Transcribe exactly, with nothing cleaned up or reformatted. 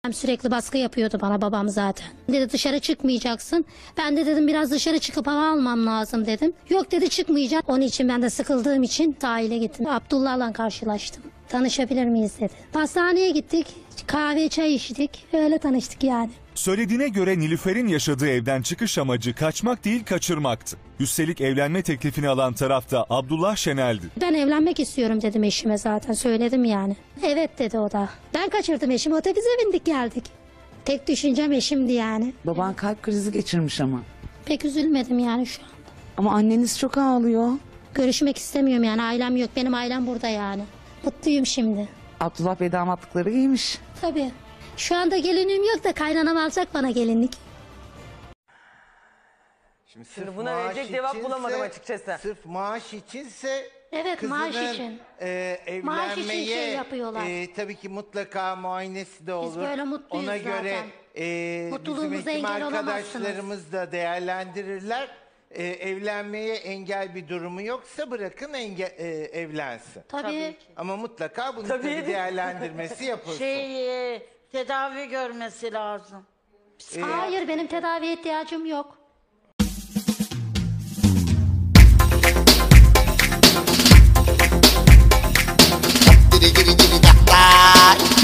Sürekli baskı yapıyordu bana babam zaten. Dedi dışarı çıkmayacaksın. Ben de dedim biraz dışarı çıkıp hava almam lazım dedim. Yok dedi çıkmayacağım. Onun için ben de sıkıldığım için sahile gittim. Abdullah'la karşılaştım. Tanışabilir miyiz dedi. Pastaneye gittik. Kahve çay içtik. Öyle tanıştık yani. Söylediğine göre Nilüfer'in yaşadığı evden çıkış amacı kaçmak değil kaçırmaktı. Üstelik evlenme teklifini alan taraf da Abdullah Şenel'di. Ben evlenmek istiyorum dedim eşime zaten söyledim yani. Evet dedi o da. Ben kaçırdım eşimi otobüse bindik geldik. Tek düşüncem eşimdi yani. Baban kalp krizi geçirmiş ama. Pek üzülmedim yani şu anda. Ama anneniz çok ağlıyor. Görüşmek istemiyorum yani ailem yok benim ailem burada yani. Mutluyum şimdi. Abdullah Bey damatlıkları giymiş. Tabii. Şu anda gelinim yok da kaynanam alacak bana gelinlik. Şimdi, sırf Şimdi buna maaş verecek cevap içinse- bulamadım açıkçası. Sırf maaş içinse Evet, maaş kızının, için. E, evlenmeye Maaş için şey yapıyorlar. e, tabii ki mutlaka muayenesi de olur. böyle mutluyuz Ona göre zaten. e, bizim Mutluluğumuza hekim engel arkadaşlarımız da değerlendirirler. E, evlenmeye engel bir durumu yoksa bırakın enge, e, evlensin. Tabii. Ama mutlaka bunu Tabii. tabii değerlendirmesi yapılsın. Şey, e, tedavi görmesi lazım. Hayır benim tedaviye ihtiyacım yok. Diddy diddy diddy da da.